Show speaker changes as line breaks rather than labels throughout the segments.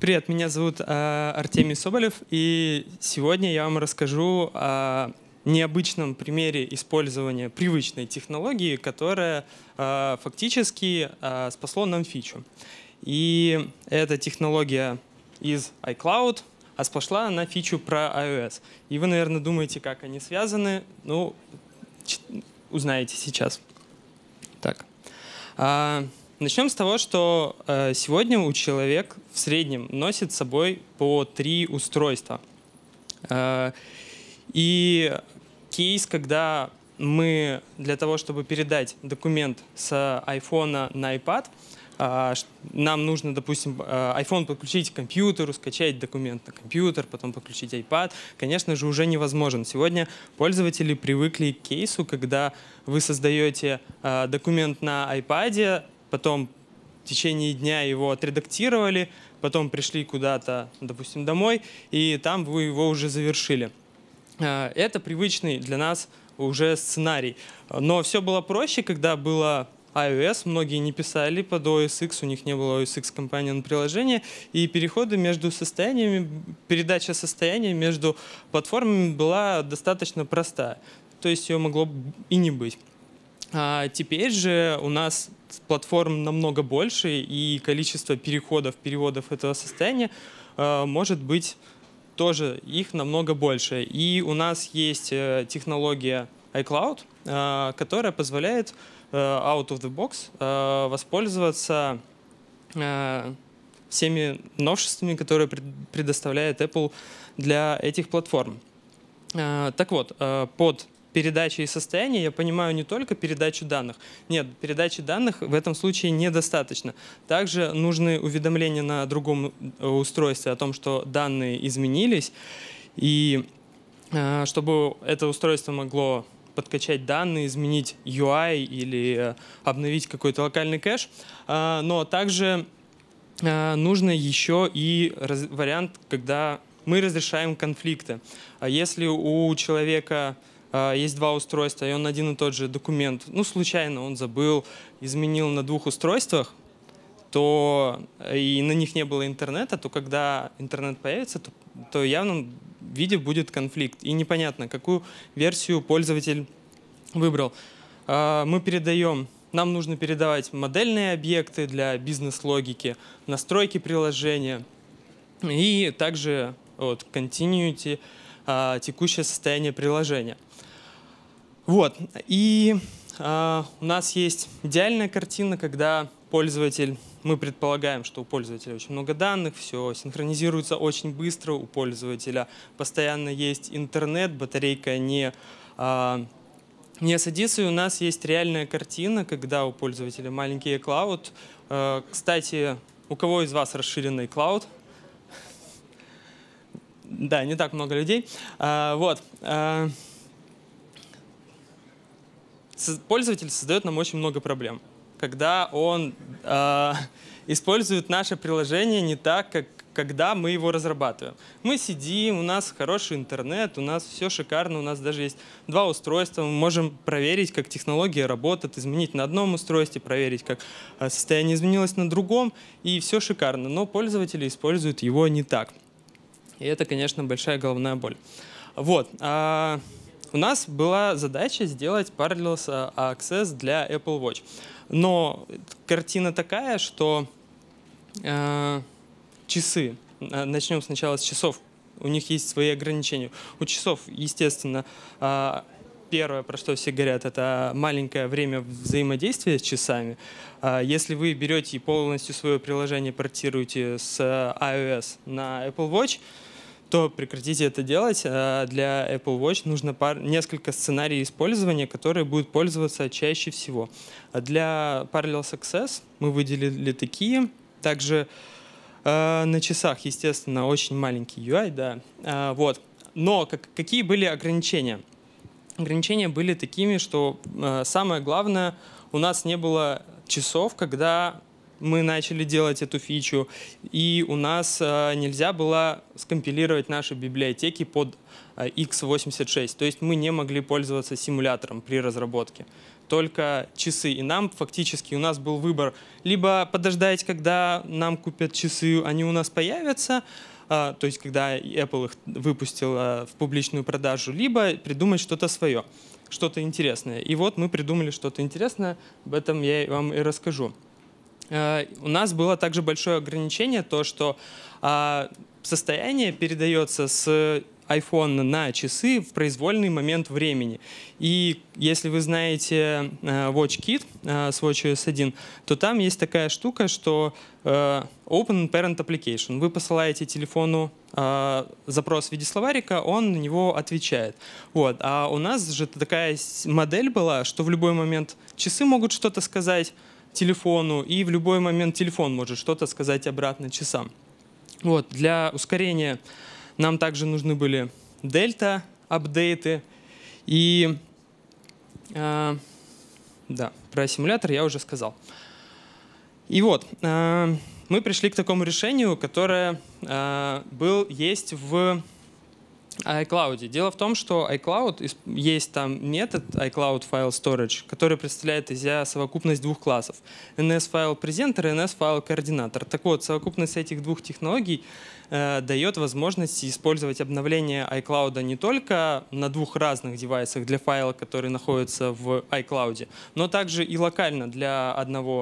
Привет, меня зовут Артемий Соболев, и сегодня я вам расскажу о необычном примере использования привычной технологии, которая фактически спасло нам фичу. И эта технология из iCloud, а спасла она фичу про iOS. И вы, наверное, думаете, как они связаны. Ну, узнаете сейчас. Так. Начнем с того, что сегодня у человека в среднем носит с собой по 3 устройства. И кейс, когда мы для того, чтобы передать документ с iPhone на iPad, нам нужно, допустим, iPhone подключить к компьютеру, скачать документ на компьютер, потом подключить iPad, конечно же, уже невозможен. Сегодня пользователи привыкли к кейсу, когда вы создаете документ на iPad, потом в течение дня его отредактировали, потом пришли куда-то, допустим, домой, и там вы его уже завершили. Это привычный для нас уже сценарий. Но все было проще, когда было iOS, многие не писали под OS X, у них не было OS X Companion приложения, и переходы между состояниями, передача состояния между платформами была достаточно простая. То есть ее могло и не быть. Теперь же у нас платформ намного больше, и количество переводов этого состояния может быть тоже их намного больше. И у нас есть технология iCloud, которая позволяет out of the box воспользоваться всеми новшествами, которые предоставляет Apple для этих платформ. Так вот, под передачей состояния я понимаю не только передачу данных. Нет, передачи данных в этом случае недостаточно. Также нужны уведомления на другом устройстве о том, что данные изменились, и чтобы это устройство могло подкачать данные, изменить UI или обновить какой-то локальный кэш. Но также нужно еще и вариант, когда мы разрешаем конфликты. Если у человека есть 2 устройства, и он один и тот же документ, ну, случайно он забыл, изменил на 2 устройствах, то и на них не было интернета, то когда интернет появится, то в явном виде будет конфликт. И непонятно, какую версию пользователь выбрал. Мы передаем, нам нужно передавать модельные объекты для бизнес-логики, настройки приложения и также continuity, текущее состояние приложения. Вот. И у нас есть идеальная картина, когда пользователь, мы предполагаем, что у пользователя очень много данных, все синхронизируется очень быстро, у пользователя постоянно есть интернет, батарейка не садится, и у нас есть реальная картина, когда у пользователя маленький iCloud. Кстати, у кого из вас расширенный iCloud? Да, не так много людей. Вот. Пользователь создает нам очень много проблем, когда он использует наше приложение не так, как когда мы его разрабатываем. Мы сидим, у нас хороший интернет, у нас все шикарно, у нас даже есть 2 устройства, мы можем проверить, как технология работает, изменить на одном устройстве, проверить, как состояние изменилось на другом, и все шикарно. Но пользователи используют его не так. И это, конечно, большая головная боль. Вот. У нас была задача сделать Parallels Access для Apple Watch. Но картина такая, что часы, начнем сначала с часов, у них есть свои ограничения. У часов, естественно, первое, про что все говорят, это маленькое время взаимодействия с часами. Если вы берете и полностью свое приложение портируете с iOS на Apple Watch, то прекратите это делать. Для Apple Watch нужно несколько сценариев использования, которые будут пользоваться чаще всего. Для Parallels Access мы выделили такие. Также на часах, естественно, очень маленький UI. Да. Вот. Но какие были ограничения? Ограничения были такими, что самое главное, у нас не было часов, когда мы начали делать эту фичу, и у нас нельзя было скомпилировать наши библиотеки под x86. То есть мы не могли пользоваться симулятором при разработке. только часы. И нам фактически, у нас был выбор либо подождать, когда нам купят часы, они у нас появятся, то есть когда Apple их выпустил в публичную продажу, либо придумать что-то свое, что-то интересное. И вот мы придумали что-то интересное, об этом я вам и расскажу. У нас было также большое ограничение, то что состояние передается с iPhone на часы в произвольный момент времени. И если вы знаете WatchKit с WatchOS 1, то там есть такая штука, что Open Parent Application. Вы посылаете телефону запрос в виде словарика, он на него отвечает. Вот. А у нас же такая модель была, что в любой момент часы могут что-то сказать телефону, и в любой момент телефон может что-то сказать обратно часам. Вот. Для ускорения нам также нужны были дельта-апдейты. И да, про симулятор я уже сказал. И вот, мы пришли к такому решению, которое есть в iCloud. Дело в том, что iCloud, есть там метод iCloud File Storage, который представляет из себя совокупность двух классов. NS-файл презентер и NS-файл координатор. Так вот, совокупность этих двух технологий дает возможность использовать обновление iCloud не только на двух разных девайсах для файла, которые находятся в iCloud, но также и локально для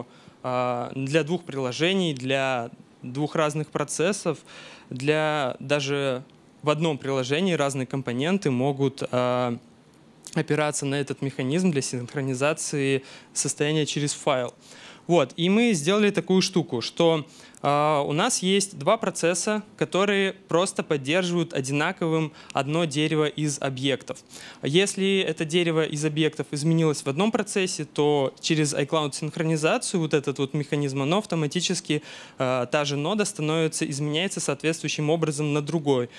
двух приложений, для двух разных процессов, для даже в одном приложении разные компоненты могут опираться на этот механизм для синхронизации состояния через файл. Вот. И мы сделали такую штуку, что у нас есть два процесса, которые просто поддерживают одинаковым одно дерево из объектов. Если это дерево из объектов изменилось в одном процессе, то через iCloud синхронизацию, вот этот вот механизм, оно автоматически, та же нода изменяется соответствующим образом в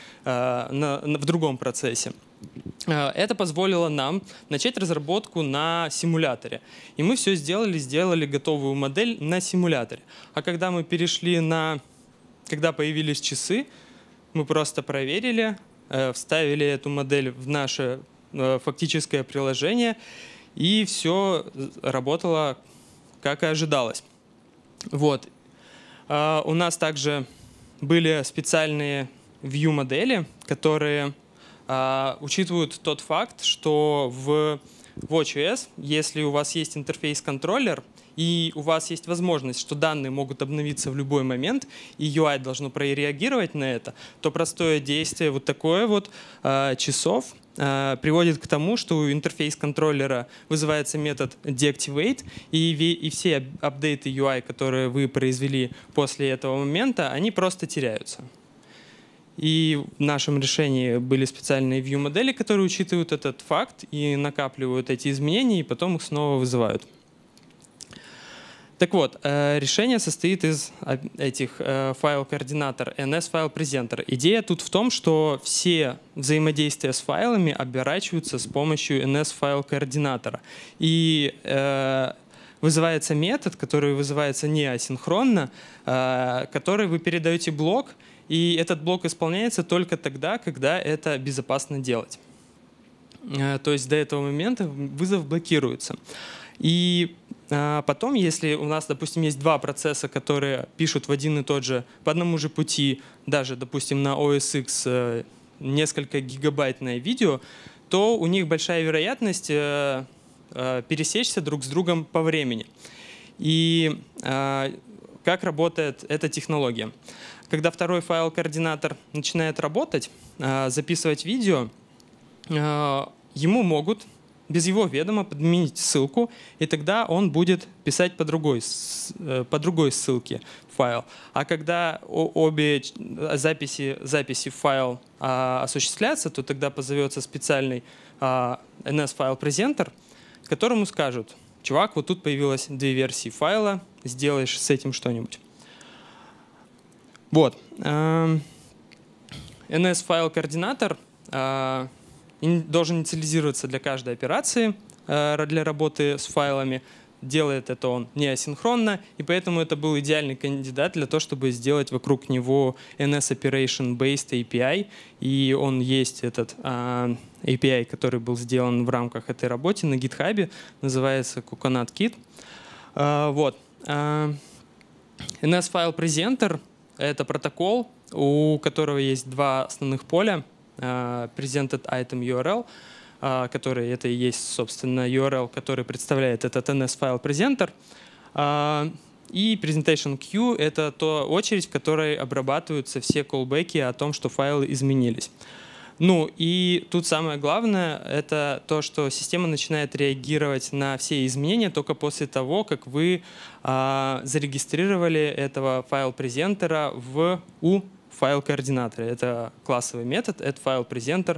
другом процессе. Это позволило нам начать разработку на симуляторе. И мы все сделали готовую модель на симуляторе. А когда мы перешли когда появились часы, мы просто проверили, вставили эту модель в наше фактическое приложение, и все работало, как и ожидалось. Вот. У нас также были специальные view-модели, которые учитывают тот факт, что в WatchOS, если у вас есть интерфейс-контроллер, и у вас есть возможность, что данные могут обновиться в любой момент, и UI должно прореагировать на это, то простое действие вот такое вот часов приводит к тому, что у интерфейс-контроллера вызывается метод deactivate, и все апдейты UI, которые вы произвели после этого момента, они просто теряются. И в нашем решении были специальные view-модели, которые учитывают этот факт и накапливают эти изменения, и потом их снова вызывают. Так вот, решение состоит из этих файл-координатор, NS-файл-презентер. Идея тут в том, что все взаимодействия с файлами оборачиваются с помощью NS-файл-координатора. И вызывается метод, который вызывается не асинхронно, который вы передаете блок, и этот блок исполняется только тогда, когда это безопасно делать. То есть до этого момента вызов блокируется. И потом, если у нас, допустим, есть два процесса, которые пишут в один и тот же, по одному же пути, даже, допустим, на OS X несколько гигабайтное видео, то у них большая вероятность пересечься друг с другом по времени. И как работает эта технология? Когда второй файл-координатор начинает работать, записывать видео, ему могут без его ведома подменить ссылку, и тогда он будет писать по другой ссылке файл. А когда обе записи в файл осуществлятся, то тогда позовется специальный NS-файл-презентер, которому скажут: чувак, вот тут появилось две версии файла, сделаешь с этим что-нибудь. Вот. NS-файл-координатор должен инициализироваться для каждой операции для работы с файлами. Делает это он не асинхронно, и поэтому это был идеальный кандидат для того, чтобы сделать вокруг него NS Operation Based API, и он есть этот API, который был сделан в рамках этой работы на GitHub, называется Coconut Kit. Вот. NS-File Presenter — это протокол, у которого есть два основных поля. Presented Item URL, который это и есть, собственно, URL, который представляет этот NS-File Presenter. И Presentation Queue — это та очередь, в которой обрабатываются все callbacks о том, что файлы изменились. Ну и тут самое главное — это то, что система начинает реагировать на все изменения только после того, как вы зарегистрировали этого файл-презентера у файл-координатора. Это классовый метод addFilePresenter.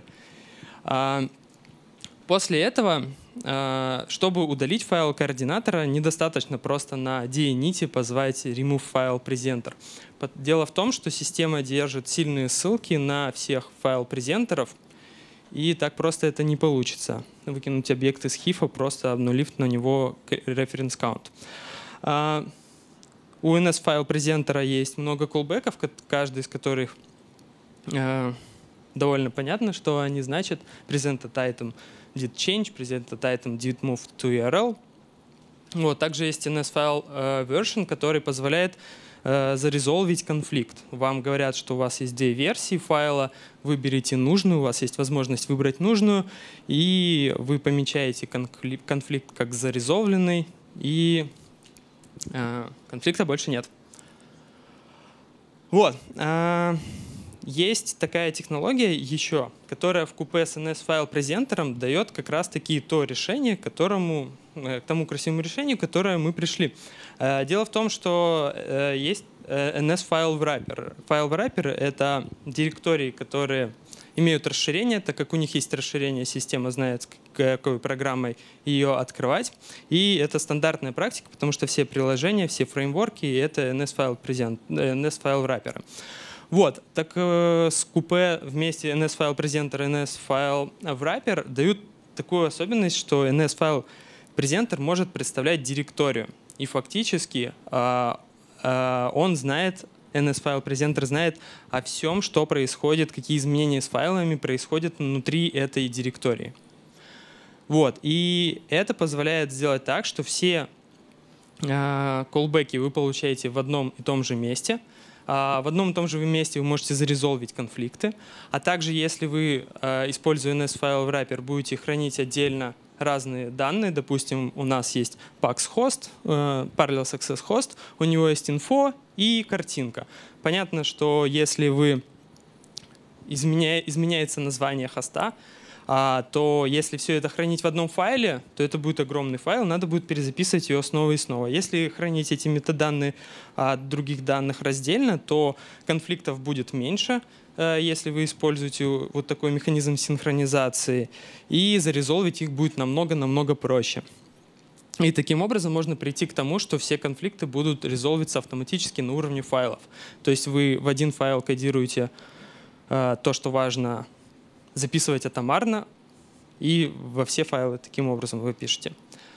После этого, чтобы удалить файл координатора, недостаточно просто на DNIT позвать removeFilePresenter. Дело в том, что система держит сильные ссылки на всех файл-презентеров, и так просто это не получится. Выкинуть объект из хифа, просто обнулив на него reference count. У NS-файл-презентера есть много callback'ов, каждый из которых довольно понятно, что они значат. Presented item did change, presented item did move to URL. Вот, также есть NS-file version, который позволяет зарезолвить конфликт. Вам говорят, что у вас есть две версии файла, выберите нужную, у вас есть возможность выбрать нужную, и вы помечаете конфликт как зарезолвленный, и конфликта больше нет. Вот. Есть такая технология еще, которая в купе с NS-файл-презентером дает как раз-таки то решение, к тому красивому решению, к которому мы пришли. Дело в том, что есть NS-файл-wrapper. Файл-wrapper — это директории, которые имеют расширение, так как у них есть расширение, система знает, какой программой ее открывать. И это стандартная практика, потому что все приложения, все фреймворки — это NS-файл-wrapper. Вот, так с купе вместе NS-файл-презентер и NS-файл-wrapper дают такую особенность, что NS-файл-презентер может представлять директорию. И фактически он знает, NS-файл-презентер знает о всем, что происходит, какие изменения с файлами происходят внутри этой директории. Вот, и это позволяет сделать так, что все callback'и вы получаете в одном и том же месте. В одном и том же месте вы можете зарезолвить конфликты, а также если вы, используя NS-файл-wrapper, будете хранить отдельно разные данные, допустим, у нас есть PAX-хост, Parallel Success Host, у него есть инфо и картинка. Понятно, что если вы изменяется название хоста, то если все это хранить в одном файле, то это будет огромный файл, надо будет перезаписывать ее снова и снова. Если хранить эти метаданные от других данных раздельно, то конфликтов будет меньше, если вы используете вот такой механизм синхронизации, и зарезолвить их будет намного-намного проще. И таким образом можно прийти к тому, что все конфликты будут резолвиться автоматически на уровне файлов. То есть вы в один файл кодируете то, что важно записывать атомарно, и во все файлы таким образом вы пишете.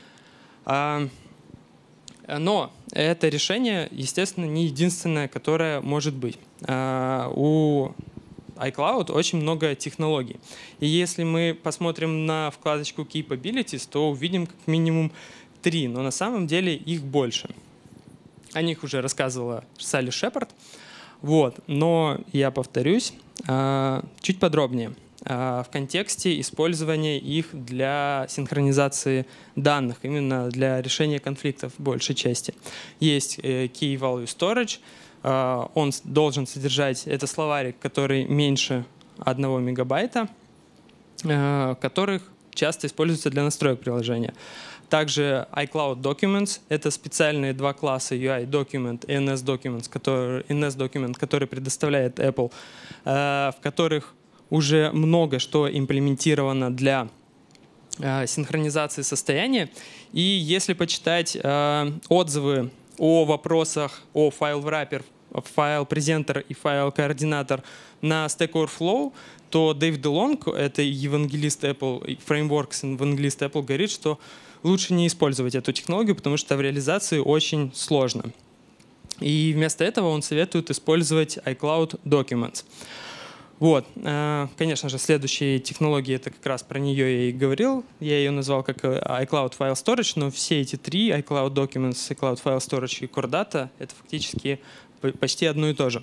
Но это решение, естественно, не единственное, которое может быть. У iCloud очень много технологий. И если мы посмотрим на вкладочку Capabilities, то увидим как минимум 3, но на самом деле их больше. О них уже рассказывала Салли Шепард. Вот. Но я повторюсь чуть подробнее. В контексте использования их для синхронизации данных, именно для решения конфликтов в большей части. Есть Key Value Storage, он должен содержать, это словарик, который меньше 1 мегабайта, которых часто используется для настроек приложения. Также iCloud Documents — это специальные два класса UI Document и NS Document, который предоставляет Apple, в которых уже много что имплементировано для синхронизации состояния. И если почитать отзывы о вопросах о файл-wrapper, файл-презентер и файл-координатор на Stack Overflow, то Дэйв Делонг, это евангелист Apple, фреймворкс евангелист Apple, говорит, что лучше не использовать эту технологию, потому что в реализации очень сложно. И вместо этого он советует использовать iCloud Documents. Вот, конечно же, следующая технология, это как раз про нее я и говорил. Я ее назвал как iCloud File Storage, но все эти три, iCloud Documents, iCloud File Storage и Core Data, это фактически почти одно и то же.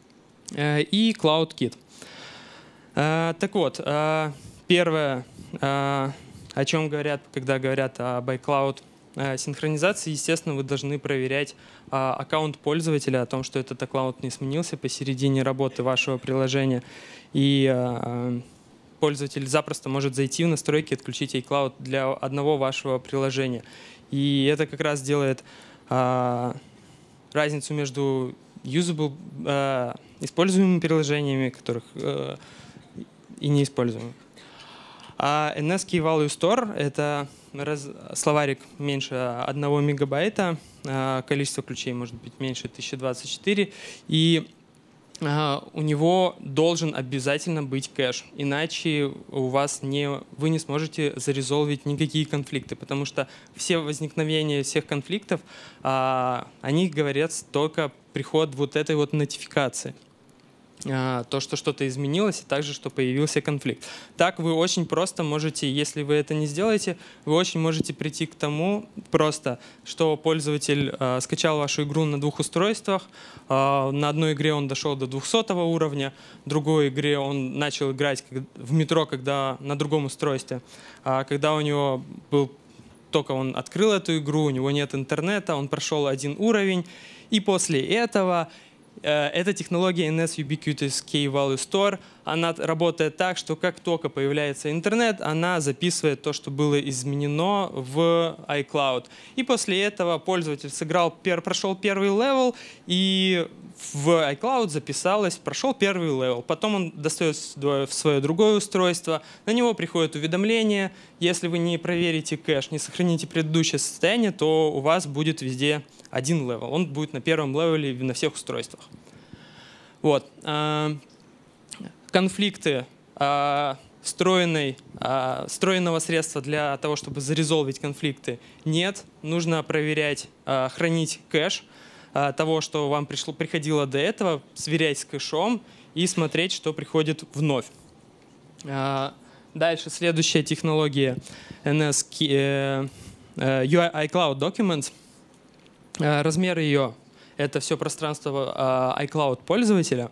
И CloudKit. Так вот, первое, о чем говорят, когда говорят об iCloud синхронизации, естественно, вы должны проверять аккаунт пользователя о том, что этот аккаунт не сменился посередине работы вашего приложения. И пользователь запросто может зайти в настройки и отключить iCloud для одного вашего приложения. И это как раз делает разницу между usable, используемыми приложениями, которых и неиспользуемыми. А NS Key Value Store — это словарик меньше 1 мегабайта, количество ключей может быть меньше 1024, и у него должен обязательно быть кэш, иначе вы не сможете зарезолвить никакие конфликты, потому что все возникновения всех конфликтов, они говорят только приход вот этой вот нотификации. То, что что-то изменилось, и также, что появился конфликт. Так вы очень просто можете, если вы это не сделаете, вы очень можете прийти к тому просто, что пользователь скачал вашу игру на 2 устройствах, на одной игре он дошел до 200 уровня, в другой игре он начал играть в метро, когда на другом устройстве, когда у него только он открыл эту игру, у него нет интернета, он прошел 1 уровень, и после этого эта технология NS Ubiquitous Key Value Store, она работает так, что как только появляется интернет, она записывает то, что было изменено в iCloud. И после этого пользователь прошел первый левел, и в iCloud прошел первый левел. Потом он достает свое другое устройство, на него приходит уведомление. Если вы не проверите кэш, не сохраните предыдущее состояние, то у вас будет везде 1 левел. Он будет на 1-м левеле на всех устройствах. Вот. Конфликты встроенного средства для того, чтобы зарезолвить конфликты, нет. Нужно проверять, хранить кэш того, что вам приходило до этого, сверять с кэшом и смотреть, что приходит вновь. Дальше следующая технология NS iCloud Documents. Размер ее — это все пространство iCloud пользователя.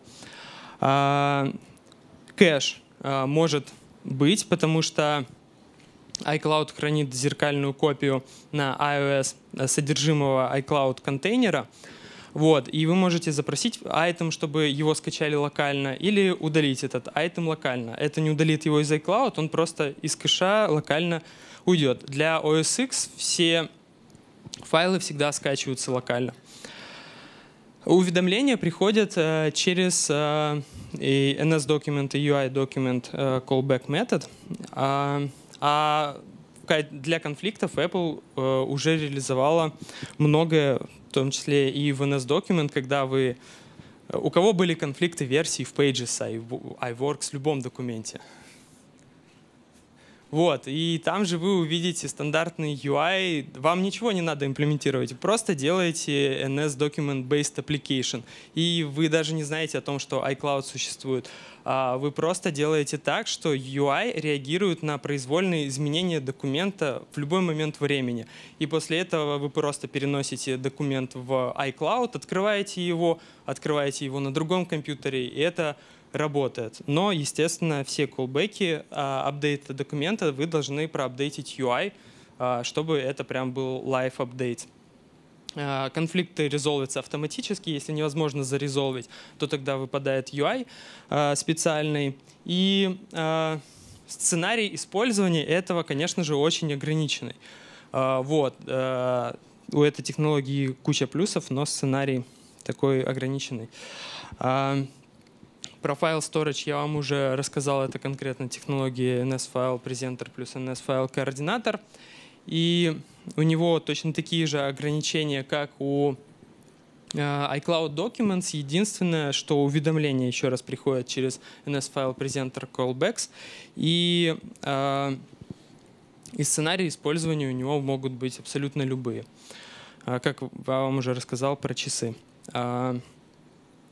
Кэш может быть, потому что iCloud хранит зеркальную копию на iOS содержимого iCloud контейнера. Вот, и вы можете запросить айтем, чтобы его скачали локально, или удалить этот айтем локально. Это не удалит его из iCloud, он просто из кэша локально уйдет. Для OS X все файлы всегда скачиваются локально. Уведомления приходят через NS Document и UI Document Callback Method. Для конфликтов Apple уже реализовала многое, в том числе и в NS Document, когда у кого были конфликты версий в Pages, iWorks, в любом документе. Вот, и там же вы увидите стандартный UI, вам ничего не надо имплементировать, просто делаете NS Document Based Application, и вы даже не знаете о том, что iCloud существует. Вы просто делаете так, что UI реагирует на произвольные изменения документа в любой момент времени. И после этого вы просто переносите документ в iCloud, открываете его на другом компьютере, и это работает. Но, естественно, все колбеки, апдейты документа вы должны проапдейтить UI, чтобы это прям был live апдейт. Конфликты резолвятся автоматически. Если невозможно зарезолвить, то тогда выпадает UI специальный. И сценарий использования этого, конечно же, очень ограниченный. Вот. У этой технологии куча плюсов, но сценарий такой ограниченный. Про File Storage я вам уже рассказал. Это конкретно технология NS File Presenter плюс NS File Coordinator. И у него точно такие же ограничения, как у iCloud Documents. Единственное, что уведомления еще раз приходят через NS File Presenter Callbacks. И сценарии использования у него могут быть абсолютно любые. Как я вам уже рассказал про часы.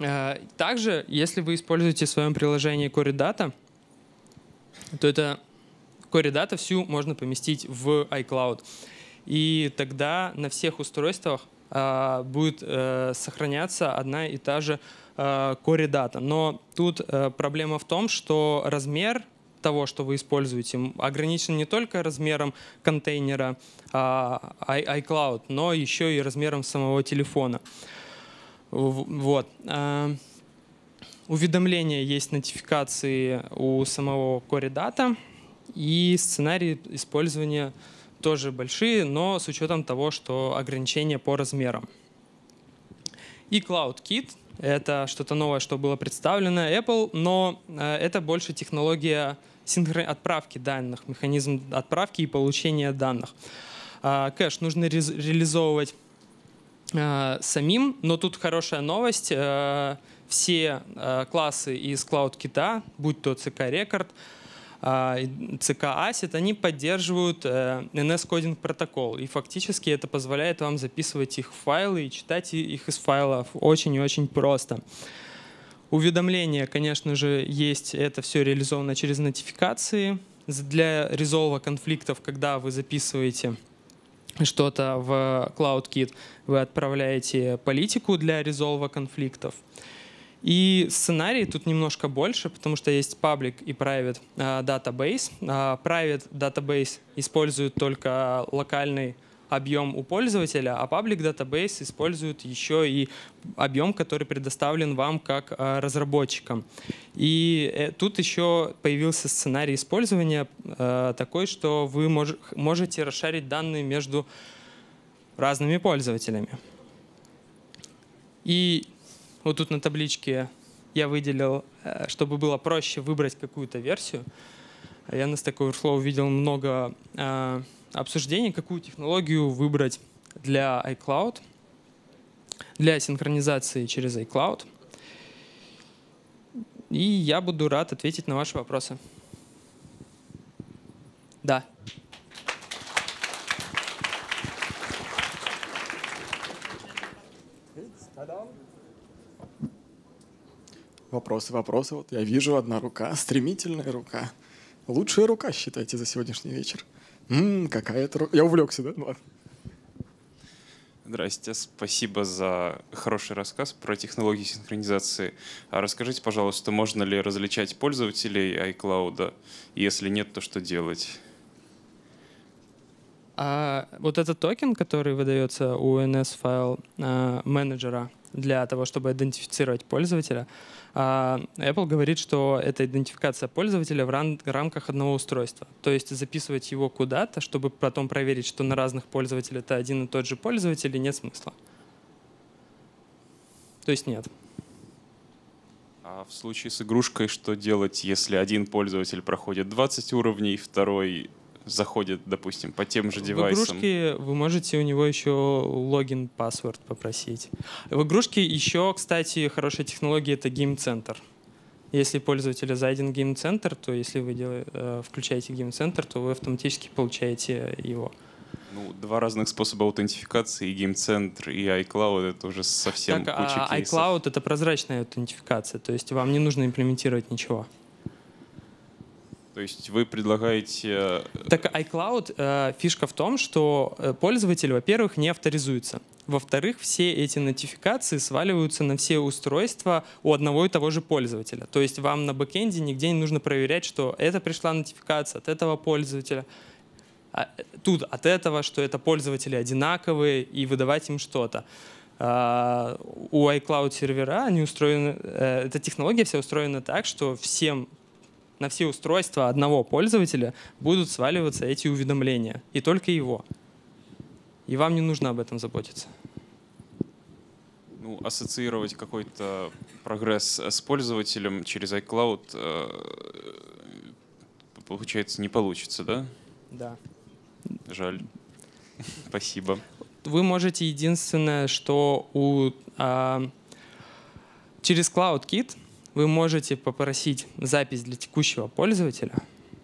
Также, если вы используете в своем приложении Core Data, то это Core Data всю можно поместить в iCloud. И тогда на всех устройствах будет сохраняться одна и та же Core Data. Но тут проблема в том, что размер того, что вы используете, ограничен не только размером контейнера iCloud, но еще и размером самого телефона. Вот. Уведомления есть, нотификации у самого Core Data, и сценарии использования тоже большие, но с учетом того, что ограничения по размерам. И CloudKit — это что-то новое, что было представлено Apple, но это больше технология отправки данных, механизм отправки и получения данных. Кэш нужно реализовывать самим, но тут хорошая новость. Все классы из CloudKit, будь то CK Record, CK Asset, они поддерживают NS-кодинг протокол. И фактически это позволяет вам записывать их в файлы и читать их из файлов очень и очень просто. Уведомления, конечно же, есть. Это все реализовано через нотификации. Для резолва конфликтов, когда вы записываете что-то в CloudKit, вы отправляете политику для резолва конфликтов. И сценарий тут немножко больше, потому что есть public и private database. Private database использует только локальный объем у пользователя, а public database использует еще и объем, который предоставлен вам как разработчикам. И тут еще появился сценарий использования такой, что вы можете расшарить данные между разными пользователями. И вот тут на табличке я выделил, чтобы было проще выбрать какую-то версию. Я на Stack Overflow увидел много обсуждений, какую технологию выбрать для iCloud, для синхронизации через iCloud. И я буду рад ответить на ваши вопросы. Да.
Вопросы. Вот я вижу одна рука, стремительная рука. Лучшая рука, считайте, за сегодняшний вечер. Какая-то рука. Я увлекся, да? Ладно.
Здрасте, спасибо за хороший рассказ про технологии синхронизации. А расскажите, пожалуйста, можно ли различать пользователей iCloud? Если нет, то что делать?
Вот этот токен, который выдается у NS-файл менеджера для того, чтобы идентифицировать пользователя, Apple говорит, что это идентификация пользователя в рамках одного устройства. То есть записывать его куда-то, чтобы потом проверить, что на разных пользователях это один и тот же пользователь, нет смысла. То есть нет.
А в случае с игрушкой что делать, если один пользователь проходит 20 уровней, второй заходит, допустим, по тем же девайсам?
В игрушке вы можете у него еще логин, паспорт попросить. В игрушке еще, кстати, хорошая технология — это гейм-центр. Если пользователь зайден в гейм-центр, то если вы включаете гейм-центр, то вы автоматически получаете его.
Ну, два разных способа аутентификации, и гейм-центр, и iCloud — это уже совсем куча кейсов.
iCloud — это прозрачная аутентификация, то есть вам не нужно имплементировать ничего.
То есть вы предлагаете...
Так iCloud, фишка в том, что пользователь, во-первых, не авторизуется. Во-вторых, все эти нотификации сваливаются на все устройства у одного и того же пользователя. То есть вам на бэкэнде нигде не нужно проверять, что это пришла нотификация от этого пользователя, тут от этого, что это пользователи одинаковые, и выдавать им что-то. У iCloud сервера они устроены, эта технология вся устроена так, что на все устройства одного пользователя будут сваливаться эти уведомления, и только его. И вам не нужно об этом заботиться.
Ну, ассоциировать какой-то прогресс с пользователем через iCloud, получается, не получится, да?
Да.
Жаль. Спасибо.
Вы можете единственное, что через CloudKit вы можете попросить запись для текущего пользователя.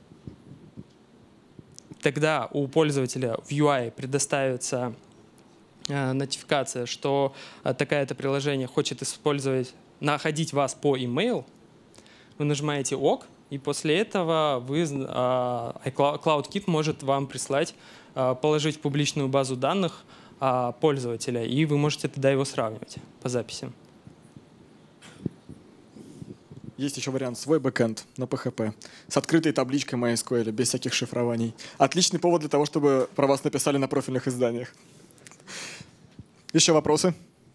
Тогда у пользователя в UI предоставится нотификация, что такое-то приложение хочет использовать находить вас по email, вы нажимаете ОК, и после этого CloudKit может вам прислать, положить в публичную базу данных пользователя, и вы можете тогда его сравнивать по записям.
Есть еще вариант свой бэкэнд на PHP с открытой табличкой MySQL, без всяких шифрований. Отличный повод для того, чтобы про вас написали на профильных изданиях. Еще вопросы?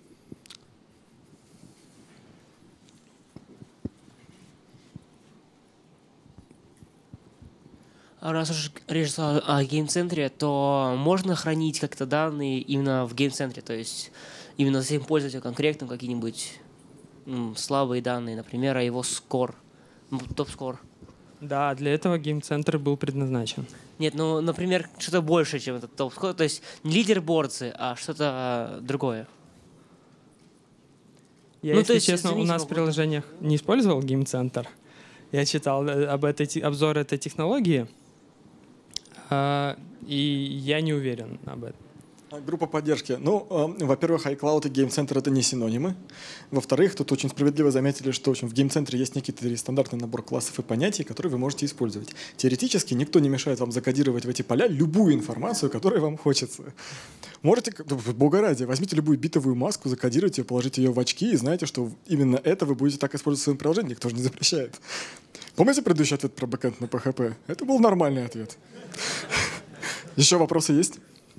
Раз уж речь о гейм-центре, то можно хранить как-то данные именно в гейм-центре, то есть именно за этим пользователем конкретным какие-нибудь слабые данные, например, о его скор, топ-скор.
Да, для этого гейм-центр был предназначен.
Нет, ну, например, что-то больше, чем этот топ-скор, то есть не лидерборды, а что-то другое.
Я, если честно, у нас в приложениях не использовал гейм-центр. Я читал обзор этой технологии, и я не уверен об этом.
Группа поддержки. Ну, во-первых, iCloud и Game Center — это не синонимы. Во-вторых, тут очень справедливо заметили, что в Game Center есть некий стандартный набор классов и понятий, которые вы можете использовать. Теоретически никто не мешает вам закодировать в эти поля любую информацию, которую вам хочется. Можете, бога ради, возьмите любую битовую маску, закодируйте ее, положите ее в очки и знаете, что именно это вы будете так использовать в своем приложении, никто же не запрещает. Помните предыдущий ответ про бэкэнд на PHP? Это был нормальный ответ. Еще вопросы есть?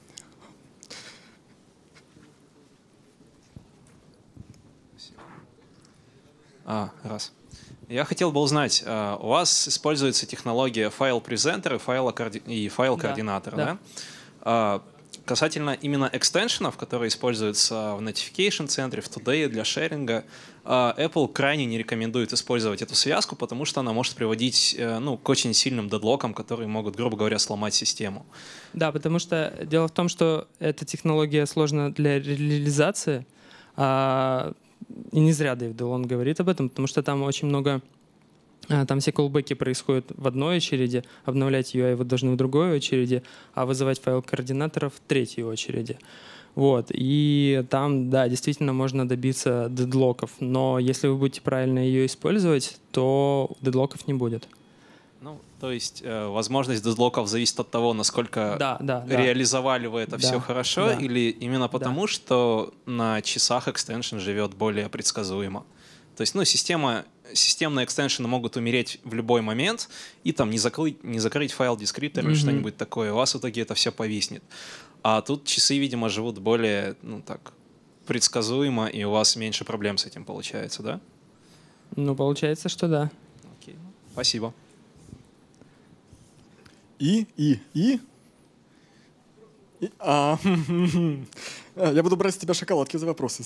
Раз. Я хотел бы узнать, у вас используется технология файл-презентер и файл-координатор, да? Касательно именно экстеншенов, которые используются в Notification-центре, в Today для шеринга, Apple крайне не рекомендует использовать эту связку, потому что она может приводить к очень сильным дедлокам, которые могут, грубо говоря, сломать систему.
Да, потому что дело в том, что эта технология сложна для реализации, и не зря Дэвид Делон говорит об этом, потому что там очень много, там все колбеки происходят в одной очереди, обновлять UI вы должны в другой очереди, а вызывать файл координаторов в третьей очереди. Вот. И там, да, действительно можно добиться дедлоков, но если вы будете правильно ее использовать, то дедлоков не будет.
Ну, то есть возможность дедлоков зависит от того, насколько реализовали вы это все хорошо, или именно потому, что на часах экстеншн живет более предсказуемо. То есть, системные экстеншены могут умереть в любой момент, и там не закрыть файл дескриптор или что-нибудь такое, у вас в итоге это все повиснет. А тут часы, видимо, живут более, предсказуемо, и у вас меньше проблем с этим получается, да?
Ну, получается, что да.
Окей. Спасибо.
Я буду брать с тебя шоколадки за вопросы.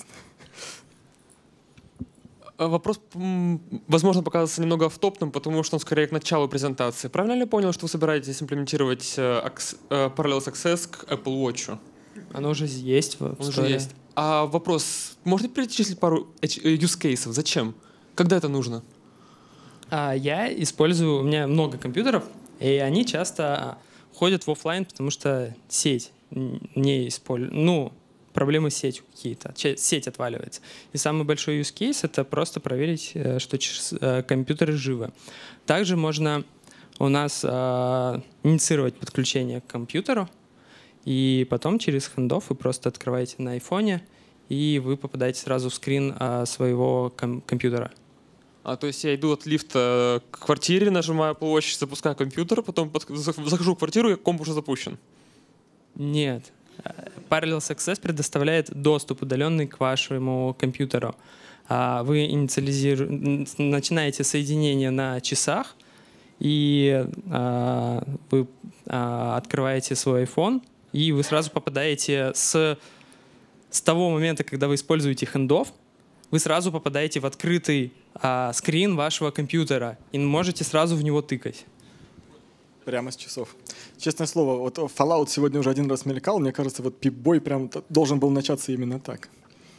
Вопрос, возможно, показался немного оффтопным, потому что он скорее к началу презентации. Правильно ли я понял, что вы собираетесь имплементировать Parallels Access к Apple Watch?
Оно уже есть.
Он уже есть. А вопрос, можно перечислить пару use cases? Зачем? Когда это нужно?
Я использую, у меня много компьютеров, и они часто ходят в офлайн, потому что сеть не использует. Проблемы с сетью какие-то, сеть отваливается. И самый большой use case — это просто проверить, что компьютеры живы. Также можно у нас инициировать подключение к компьютеру, и потом через хендофф вы просто открываете на айфоне, и вы попадаете сразу в скрин своего компьютера.
То есть я иду от лифта к квартире, нажимаю Apple Watch, запускаю компьютер, потом захожу в квартиру, и комп уже запущен?
Нет. Parallels Access предоставляет доступ удаленный к вашему компьютеру. Вы начинаете соединение на часах, и вы открываете свой iPhone, и вы сразу попадаете с того момента, когда вы используете хендофф, вы сразу попадаете в открытый скрин вашего компьютера и можете сразу в него тыкать.
Прямо с часов. Честное слово, вот Fallout сегодня уже один раз мелькал. Мне кажется, вот Pip-Boy прям должен был начаться именно так.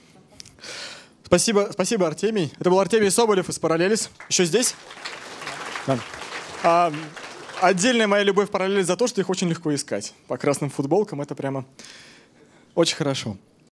Спасибо, Артемий. Это был Артемий Соболев из Parallels. Еще здесь? Да. Отдельная моя любовь Parallels за то, что их очень легко искать. По красным футболкам это прямо очень хорошо.